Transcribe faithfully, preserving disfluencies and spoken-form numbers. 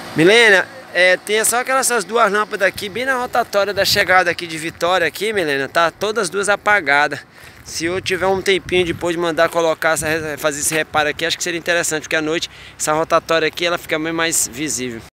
Milena, é, tem só aquelas essas duas lâmpadas aqui, bem na rotatória da chegada aqui de Vitória aqui, Milena, tá todas as duas apagadas. Se eu tiver um tempinho depois de mandar colocar, essa, fazer esse reparo aqui, acho que seria interessante, porque à noite essa rotatória aqui ela fica bem mais visível.